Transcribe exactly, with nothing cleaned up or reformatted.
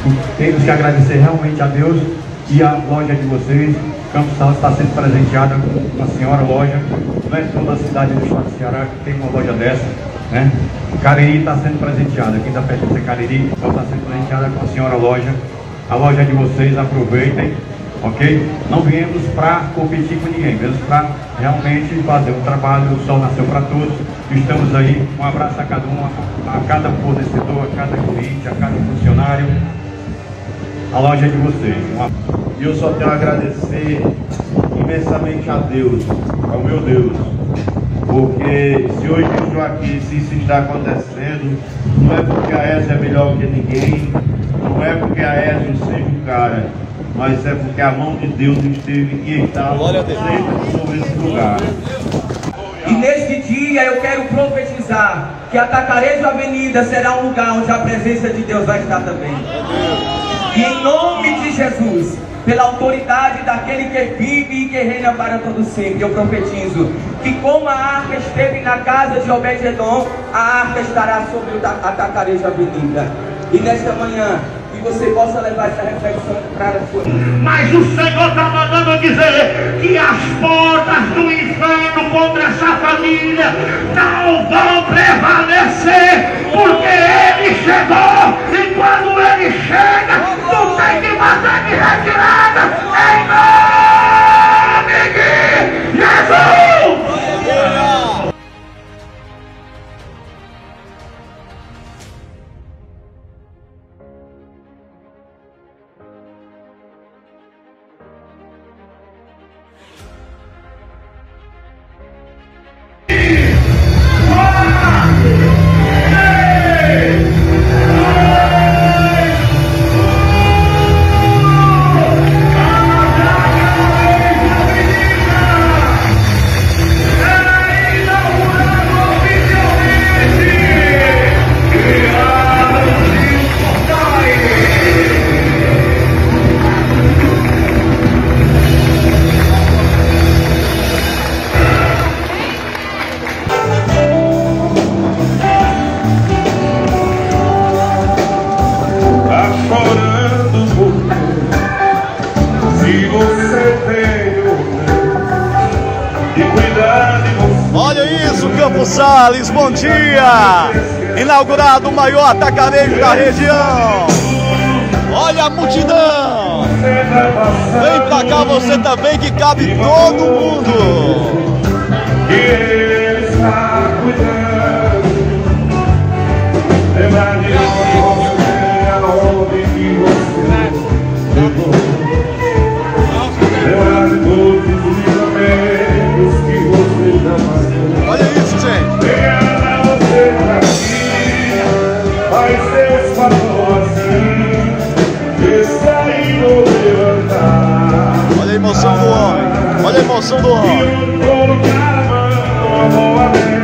Temos que agradecer realmente a Deus e a loja de vocês. Campos Sales está sendo presenteada com uma senhora loja. Não é toda a cidade do estado do Ceará que tem uma loja dessa, né? Cariri está sendo presenteada, quem está perto de Cariri está sendo presenteada com a senhora loja. A loja de vocês, aproveitem, ok? Não viemos para competir com ninguém, viemos para realmente fazer um trabalho. O sol nasceu para todos. Estamos aí. Um abraço a cada um, a cada fornecedor, a cada cliente, a cada funcionário. A loja é de vocês. E eu só tenho a agradecer imensamente a Deus, ao meu Deus, porque se hoje eu estou aqui, se isso está acontecendo, não é porque a Ezio é melhor que ninguém, não é porque a Ezio seja o cara, mas é porque a mão de Deus esteve e está sempre sobre esse lugar. E neste dia eu quero profetizar que a Atacarejo Avenida será um lugar onde a presença de Deus vai estar também. E em nome de Jesus, pela autoridade daquele que vive e que reina para todo sempre, eu profetizo que como a arca esteve na casa de Obed-Edom, a arca estará sobre o Atacarejo Avenida. E nesta manhã, que você possa levar essa reflexão para a sua vida. Mas o Senhor está mandando dizer que as portas do inferno contra essa família não vão prevalecer, porque Ele chegou, e quando Ele chega, tu tem que fazer de retirada, em nome de Jesus! Olha isso, Campos Sales, bom dia! Inaugurado o maior atacarejo da região. Olha a multidão! Vem pra cá você também, que cabe todo mundo! Que Ele está cuidando, lembrar de você, aonde que você levou, lembrar de todos os livros que você já passou. Olha isso, gente! Venha você pra aqui, faz Deus falou assim, está indo levantar. Olha a emoção do homem! Olha a emoção do homem! E eu colocar a mão, a mão aberta.